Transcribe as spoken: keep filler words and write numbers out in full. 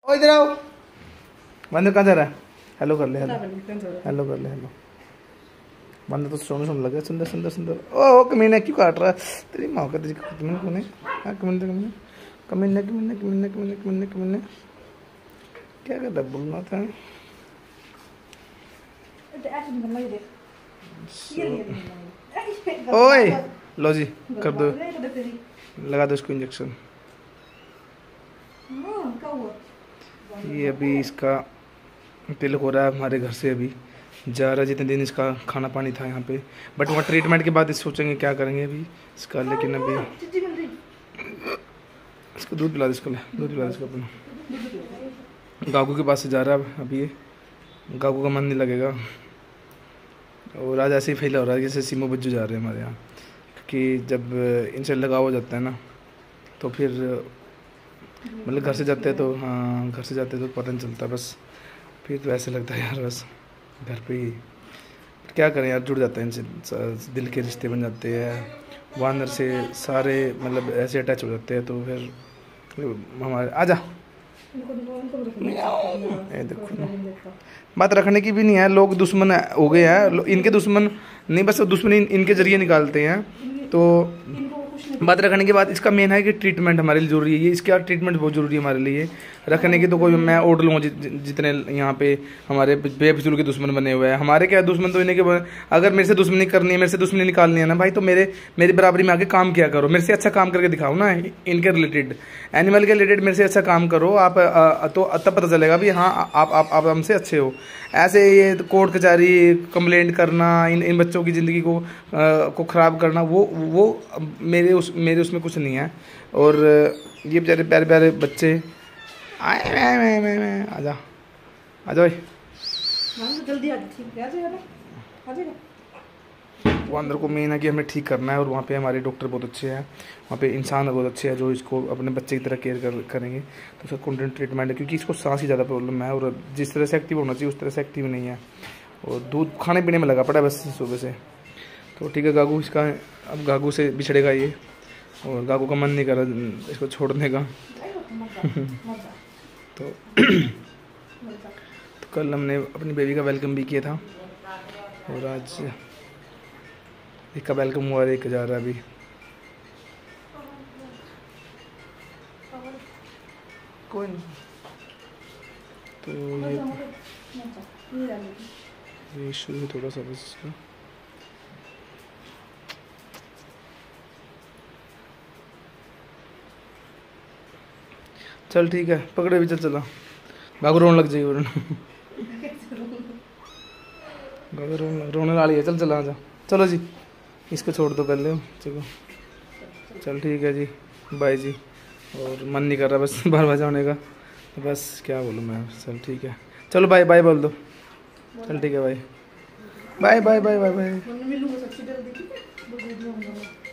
ओ इधर आओ। बंदर कहाँ जा रहा है? हेलो कर ले, हेलो हेलो कर ले, हेलो। बंदर तो सोने सोने लगे। सुंदर सुंदर सुंदर। ओ कमीने क्यों काट रहा है? तेरी माँ का तेरी कमीने कौन है? हाँ कमीने कमीने कमीने कमीने कमीने कमीने कमीने कमीने क्या कर रहा है? बोलना था। ओए लो जी कर दो, लगा दो इसको इंजेक्शन। ये अभी इसका तिलक हो रहा है हमारे घर से, अभी जा रहा है। जितने दिन इसका खाना पानी था यहाँ पे, बट वहाँ ट्रीटमेंट के बाद इस सोचेंगे क्या करेंगे अभी इसका। लेकिन अभी इसको दूध पिला दो, इसको ले दूध पिला दो इसको अपना। गागू के पास से जा रहा है अभी ये। गागू का मन नहीं लगेगा और आज ऐसे ही फैला हो रहा है जैसे सीमो बज्जू जा रहे हैं हमारे यहाँ, क्योंकि जब इनसे लगाव हो जाता है ना तो फिर मतलब घर से जाते हैं तो हाँ घर से जाते हैं तो पता नहीं चलता, बस फिर तो ऐसे लगता है यार बस घर पे ही क्या करें यार, जुड़ जाते हैं इनसे, दिल के रिश्ते बन जाते हैं। वानर से सारे मतलब ऐसे अटैच हो जाते हैं तो फिर हमारे आजा। ये देखो ना, बात रखने की भी नहीं है, लोग दुश्मन हो गए हैं। इनके दुश्मन नहीं, बस दुश्मनी इनके जरिए निकालते हैं। तो बात रखने के बाद इसका मेन है कि ट्रीटमेंट हमारे लिए ज़रूरी है। ये इसका ट्रीटमेंट बहुत ज़रूरी है हमारे लिए। रखने की तो कोई मैं ओढ़ लूँगा जि, जितने यहाँ पे हमारे बेफिजूल के दुश्मन बने हुए हैं। हमारे क्या दुश्मन तो इन्हें के, अगर मेरे से दुश्मनी करनी है, मेरे से दुश्मनी निकालनी है ना भाई, तो मेरे मेरी बराबरी में आके काम किया करो, मेरे से अच्छा काम करके दिखाओ ना। इनके रिलेटेड, एनिमल के रिलेटेड मेरे से अच्छा काम करो आप, तो तब पता चलेगा भी हाँ आप आप आप हमसे अच्छे हो। ऐसे ये कोर्ट कचहरी कंप्लेंट करना, इन इन बच्चों की ज़िंदगी को आ, को ख़राब करना, वो वो मेरे उस मेरे उसमें कुछ नहीं है। और ये बेचारे प्यारे प्यारे बच्चे आए मैं मैं मैं मैं आजा आजा भाई जल्दी आ जाएगा। वो अंदर को मेन है कि हमें ठीक करना है, और वहाँ पे हमारे डॉक्टर बहुत अच्छे हैं, वहाँ पे इंसान बहुत अच्छे हैं जो इसको अपने बच्चे की तरह केयर कर करेंगे। तो उसका कंटिन्यू ट्रीटमेंट है, क्योंकि इसको सांस की ज़्यादा प्रॉब्लम है और जिस तरह से एक्टिव होना चाहिए उस तरह से एक्टिव नहीं है, और दूध खाने पीने में लगा पड़ा है बस सुबह से। तो ठीक है गागू इसका, अब गागू से बिछड़ेगा ये, और गागू का मन नहीं कर रहा इसको छोड़ने का। तो, तो कल हमने अपनी बेबी का वेलकम भी किया था, और आज एक का वेलकम हुआ, एक जा रहा अभी। कोई नहीं। तो ये ये शुरू है थोड़ा सा बस इसका। चल ठीक है, पकड़े भी चल चला। गागू रोने लग जाएगी वरना। गागू रोने रोने वाली है, चल चला आजा। चलो जी इसको छोड़ दो पहले, चलो चल ठीक है जी, बाय जी। और मन नहीं कर रहा बस बार बार जाने का, तो बस क्या बोलूँ मैं। चल ठीक है, चलो बाय बाय बोल दो। चल ठीक है, bye bye bye bye bye bye.